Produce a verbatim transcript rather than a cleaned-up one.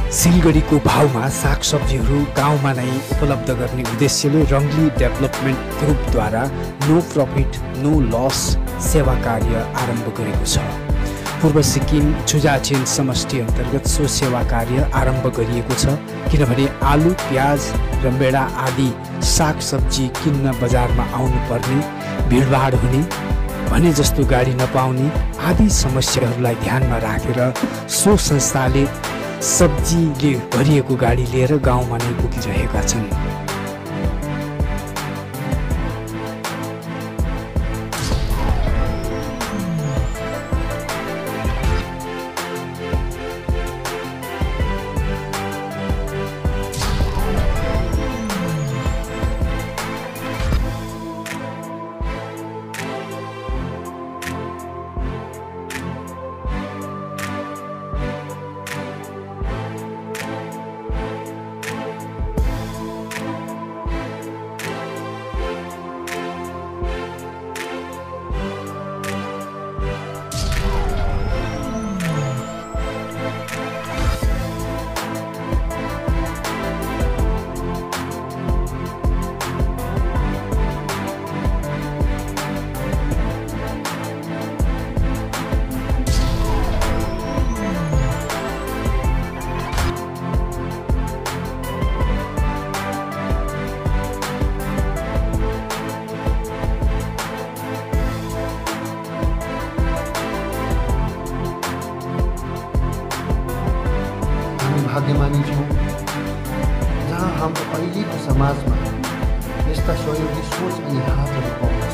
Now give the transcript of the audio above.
सिलगढीको भाउमा सागसब्जीहरू गाउँमा नै उपलब्ध गर्ने उद्देश्यले रङ्गली डेभलपमेन्ट ग्रुपद्वारा नो प्रफिट नो लस सेवा कार्य आरम्भ गरेको छ। पूर्व सिक्किम छुजाचेन समष्टि अन्तर्गत सो सेवा कार्य आरम्भ गरिएको छ, किनभने आलु, प्याज र मेडा आदि सागसब्जी किन्न बजारमा आउनुपर्ने, भिडभाड हुने, भने जस्तो गाडी नपाउने आदि समस्याहरूलाई ध्यानमा राखेर सो संस्थाले सब्जीले भरिएको गाडी लिएर गाउँमा नै पुगिरहेका छन्। भाग्यमानी छौँ जहाँ हाम्रो अहिलेको समाजमा यस्ता सहयोगी सोच अनि हातहरू पाउँछ।